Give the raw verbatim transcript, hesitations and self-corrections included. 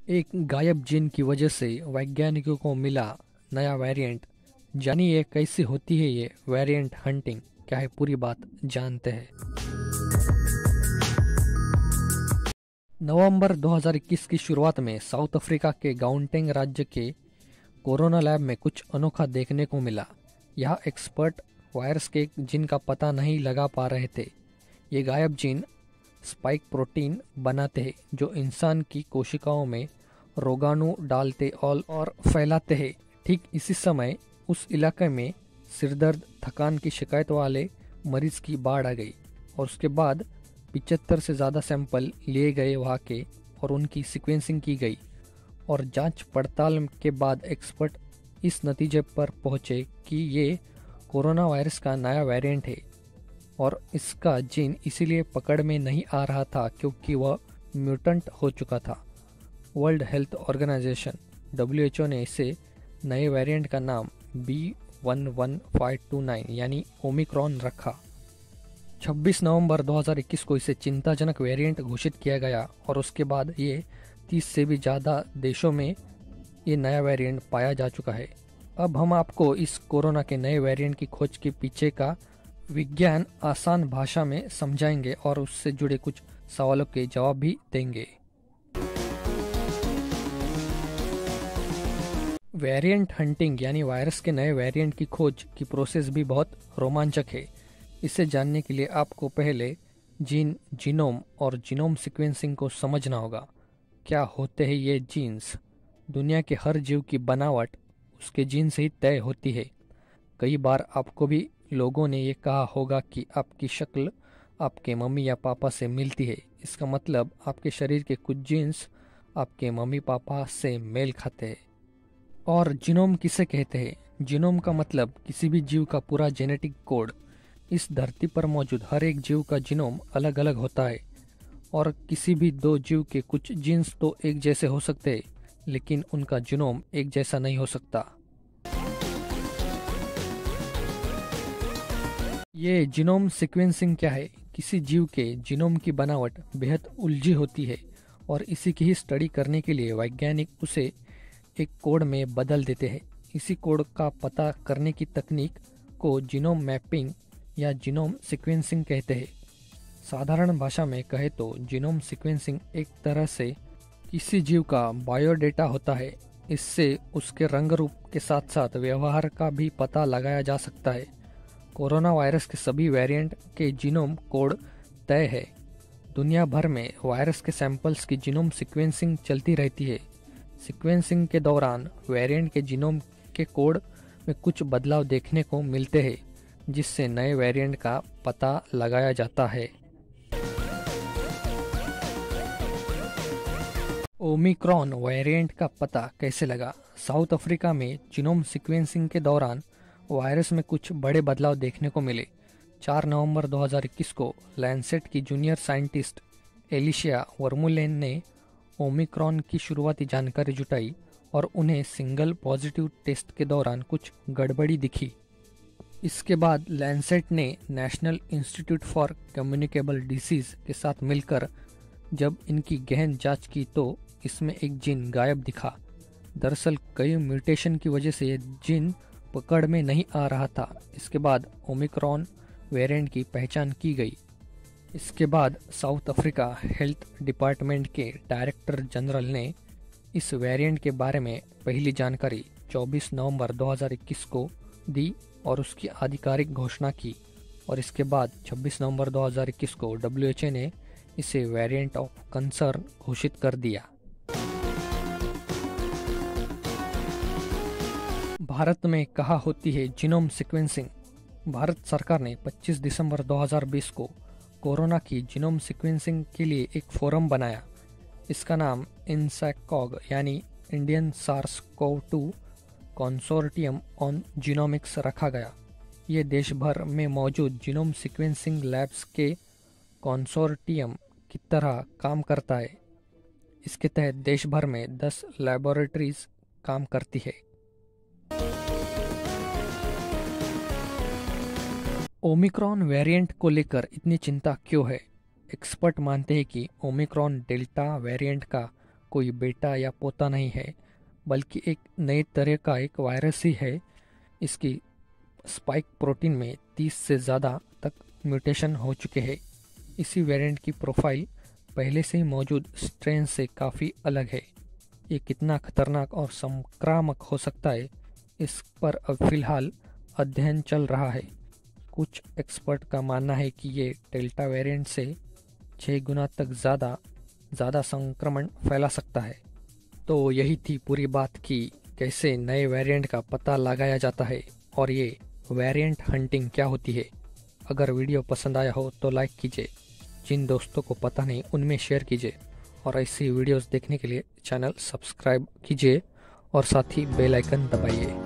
एक गायब जीन की वजह से वैज्ञानिकों को मिला नया वेरिएंट। जानिए कैसे होती है ये वेरिएंट हंटिंग, क्या है पूरी बात जानते हैं। नवंबर दो हज़ार इक्कीस की शुरुआत में साउथ अफ्रीका के गाउंटेंग राज्य के कोरोना लैब में कुछ अनोखा देखने को मिला। यह एक्सपर्ट वायरस के जीन का पता नहीं लगा पा रहे थे। ये गायब जीन स्पाइक प्रोटीन बनाते हैं जो इंसान की कोशिकाओं में रोगाणु डालते और और फैलाते हैं। ठीक इसी समय उस इलाके में सिरदर्द थकान की शिकायत वाले मरीज की बाढ़ आ गई और उसके बाद पिचहत्तर से ज़्यादा सैंपल लिए गए वहाँ के और उनकी सीक्वेंसिंग की गई और जांच पड़ताल के बाद एक्सपर्ट इस नतीजे पर पहुंचे कि ये कोरोना वायरस का नया वेरिएंट है और इसका जीन इसीलिए पकड़ में नहीं आ रहा था क्योंकि वह म्यूटेंट हो चुका था। World Health Organization W H O ने इसे नए वेरिएंट का नाम B one one five two nine यानी ओमिक्रॉन रखा। छब्बीस नवंबर दो हज़ार इक्कीस को इसे चिंताजनक वेरिएंट घोषित किया गया और उसके बाद ये तीस से भी ज़्यादा देशों में ये नया वेरिएंट पाया जा चुका है। अब हम आपको इस कोरोना के नए वेरिएंट की खोज के पीछे का विज्ञान आसान भाषा में समझाएंगे और उससे जुड़े कुछ सवालों के जवाब भी देंगे। वेरिएंट हंटिंग यानी वायरस के नए वेरिएंट की खोज की प्रोसेस भी बहुत रोमांचक है। इसे जानने के लिए आपको पहले जीन, जीनोम और जीनोम सीक्वेंसिंग को समझना होगा। क्या होते हैं ये जीन्स? दुनिया के हर जीव की बनावट उसके जीन से ही तय होती है। कई बार आपको भी लोगों ने ये कहा होगा कि आपकी शक्ल आपके मम्मी या पापा से मिलती है। इसका मतलब आपके शरीर के कुछ जीन्स आपके मम्मी पापा से मेल खाते हैं। और जीनोम किसे कहते हैं? जीनोम का मतलब किसी भी जीव का पूरा जेनेटिक कोड। इस धरती पर मौजूद हर एक जीव का जीनोम अलग अलग होता है और किसी भी दो जीव के कुछ जीन्स तो एक जैसे हो सकते हैं लेकिन उनका जीनोम एक जैसा नहीं हो सकता। ये जीनोम सीक्वेंसिंग क्या है? किसी जीव के जीनोम की बनावट बेहद उलझी होती है और इसी की ही स्टडी करने के लिए वैज्ञानिक उसे एक कोड में बदल देते हैं। इसी कोड का पता करने की तकनीक को जीनोम मैपिंग या जीनोम सीक्वेंसिंग कहते हैं। साधारण भाषा में कहे तो जीनोम सीक्वेंसिंग एक तरह से किसी जीव का बायोडेटा होता है। इससे उसके रंग रूप के साथ साथ व्यवहार का भी पता लगाया जा सकता है। कोरोना वायरस के सभी वेरिएंट के जीनोम कोड तय है। दुनिया भर में वायरस के सैंपल्स की जीनोम सीक्वेंसिंग चलती रहती है। सीक्वेंसिंग के दौरान वेरिएंट के जीनोम के कोड में कुछ बदलाव देखने को मिलते हैं जिससे नए वेरिएंट का पता लगाया जाता है। ओमिक्रॉन वेरिएंट का पता कैसे लगा? साउथ अफ्रीका में जीनोम सीक्वेंसिंग के दौरान वायरस में कुछ बड़े बदलाव देखने को मिले। चार नवंबर दो हज़ार इक्कीस को लैंसेट की जूनियर साइंटिस्ट एलिशिया वर्मुलेन ने ओमिक्रॉन की शुरुआती जानकारी जुटाई और उन्हें सिंगल पॉजिटिव टेस्ट के दौरान कुछ गड़बड़ी दिखी। इसके बाद लैंसेट ने National Institute for Communicable Disease के साथ मिलकर जब इनकी गहन जांच की तो इसमें एक जीन गायब दिखा। दरअसल कई म्यूटेशन की वजह से ये जीन पकड़ में नहीं आ रहा था। इसके बाद ओमिक्रॉन वेरिएंट की पहचान की गई। इसके बाद साउथ अफ्रीका हेल्थ डिपार्टमेंट के डायरेक्टर जनरल ने इस वेरिएंट के बारे में पहली जानकारी चौबीस नवंबर दो हज़ार इक्कीस को दी और उसकी आधिकारिक घोषणा की और इसके बाद छब्बीस नवंबर दो हज़ार इक्कीस को डब्ल्यू एच ओ ने इसे वेरिएंट ऑफ कंसर्न घोषित कर दिया। भारत में कहाँ होती है जीनोम सीक्वेंसिंग? भारत सरकार ने पच्चीस दिसंबर दो हज़ार बीस को कोरोना की जीनोम सीक्वेंसिंग के लिए एक फोरम बनाया। इसका नाम इनसैकॉग यानी Indian SARS CoV two consortium on genomics रखा गया। ये देश भर में मौजूद जीनोम सीक्वेंसिंग लैब्स के कंसोर्टियम की तरह काम करता है। इसके तहत देश भर में दस लैबोरेटरीज काम करती है। ओमिक्रॉन वेरिएंट को लेकर इतनी चिंता क्यों है? एक्सपर्ट मानते हैं कि ओमिक्रॉन डेल्टा वेरिएंट का कोई बेटा या पोता नहीं है, बल्कि एक नए तरह का एक वायरस ही है। इसकी स्पाइक प्रोटीन में तीस से ज़्यादा तक म्यूटेशन हो चुके हैं। इसी वेरिएंट की प्रोफाइल पहले से ही मौजूद स्ट्रेन से काफ़ी अलग है। ये कितना खतरनाक और संक्रामक हो सकता है, इस पर अब फिलहाल अध्ययन चल रहा है। कुछ एक्सपर्ट का मानना है कि ये डेल्टा वेरिएंट से छः गुना तक ज़्यादा ज़्यादा संक्रमण फैला सकता है। तो यही थी पूरी बात कि कैसे नए वेरिएंट का पता लगाया जाता है और ये वेरिएंट हंटिंग क्या होती है। अगर वीडियो पसंद आया हो तो लाइक कीजिए, जिन दोस्तों को पता नहीं उनमें शेयर कीजिए, और ऐसी वीडियोस देखने के लिए चैनल सब्सक्राइब कीजिए और साथ ही बेल आइकन दबाइए।